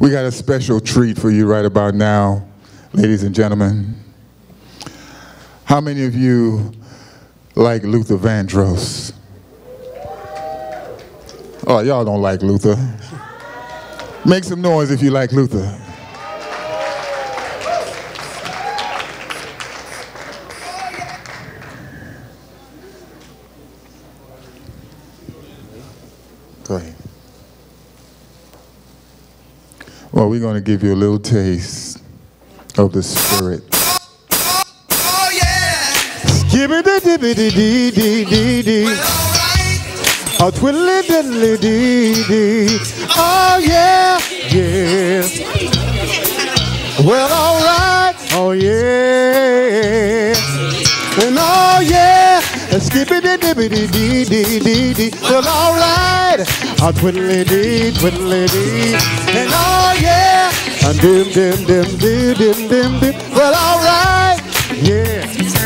We got a special treat for you right about now, ladies and gentlemen. How many of you like Luther Vandross? Oh, y'all don't like Luther. Make some noise if you like Luther. Go ahead. Well, we're going to give you a little taste of the spirit. Oh, yeah! Skibidi-dibidi-dee-dee-dee-dee. Oh, twiddly-diddly-dee-dee. Oh, yeah, yeah. Well, all right. Oh, yeah. And oh, yeah. Skibidi-dibbidi-dee-dee-dee-dee. Well, all right. Oh, twiddly-dee, twiddly-dee. And oh, yeah. Dim-dim-dim-dim-dim-dim-dim. Well, all right. Yeah,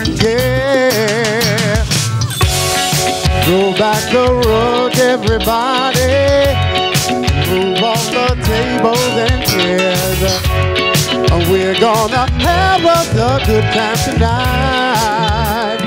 yeah. Go back the road, everybody. Move off the tables and chairs. We're gonna have us a good time tonight.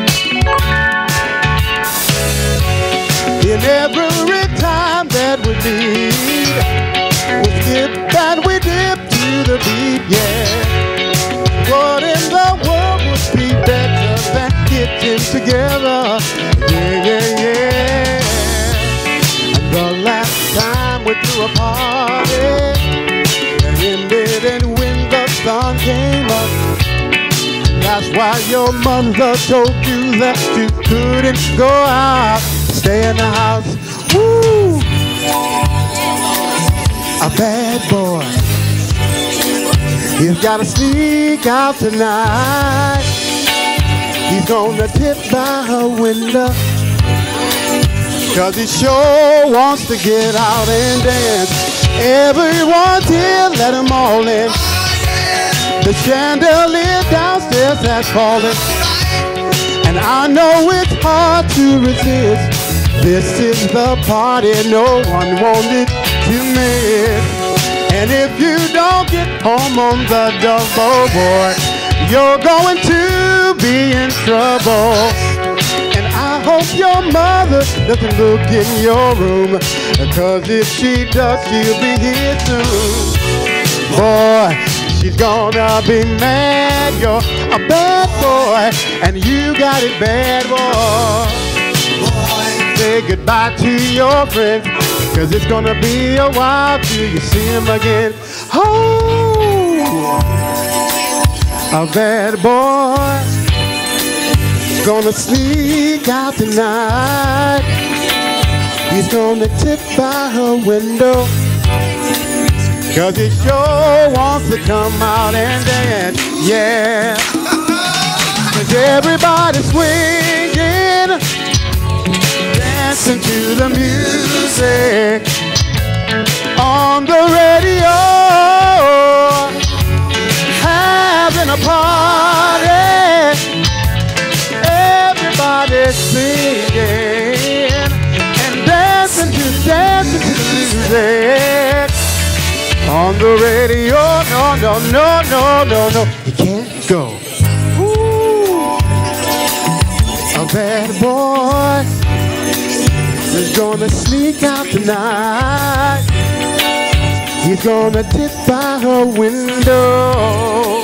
In every time that we meet, we skip and we dip to the beat, yeah. What in the world would be better than getting together? Yeah, yeah, yeah. And the last time we threw a party, it ended and when the sun came up. That's why your mother told you that you couldn't go out, stay in the house. Woo! A bad boy. He's gotta sneak out tonight. He's gonna tip by her window, 'cause he sure wants to get out and dance. Everyone's here, let them all in. The chandelier downstairs has fallen, and I know it's hard to resist. This is the party no one wanted to miss. And if you don't get home on the double, boy, you're going to be in trouble. And I hope your mother doesn't look in your room, because if she does, she'll be here soon. Boy, she's gonna be mad. You're a bad boy, and you got it bad, boy. Say goodbye to your friends, 'cause it's gonna be a while till you see him again. Oh, a bad boy gonna sneak out tonight. He's gonna tip by her window, 'cause he sure wants to come out and dance, yeah. 'Cause everybody's swinging, dancing to the music on the radio, having a party. Everybody's singing and dancing to the music on the radio. No, no, no, no, no, no. You can't go. Ooh, a bad boy is gonna sneak out tonight. He's gonna tip by her window,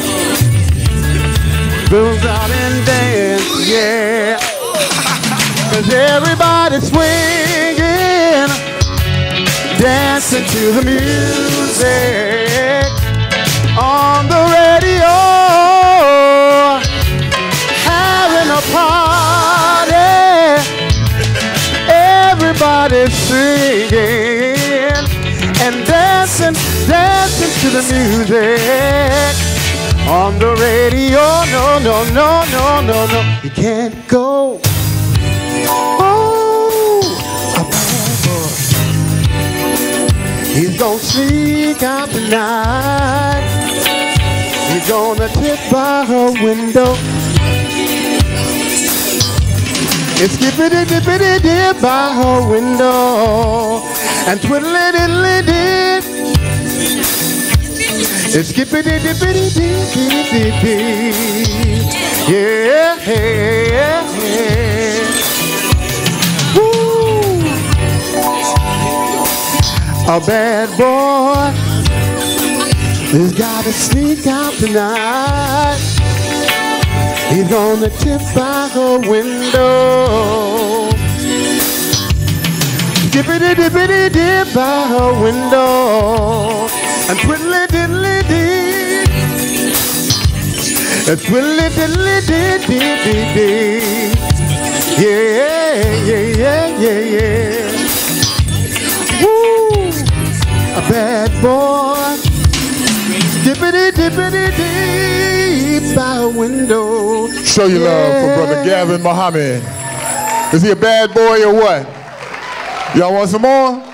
goes out and dance, yeah. 'Cause everybody's swinging, dancing to the music on the radio, having a party. Everybody's singing and dancing, dancing to the music on the radio. No, no, no, no, no, no. You can't go. Oh, a bad boy. He's gonna sneak out tonight. He's gonna tip by her window. It's skippity-dippity-dip by her window and twiddly-diddly-dip. It's skippity dippity dee dee dee dee. Yeah, yeah, yeah. Woo. A bad boy has got to sneak out tonight. He's gonna tip by her window. Dippity dippity dip by her window. And twiddly diddly dee. And twiddly diddly dee dee dee dee. Yeah, yeah, yeah, yeah, yeah. Woo! A bad boy. Dippity dippity dee by her window. Show your love for Brother Gavin Muhammad. Is he a bad boy or what? Y'all want some more?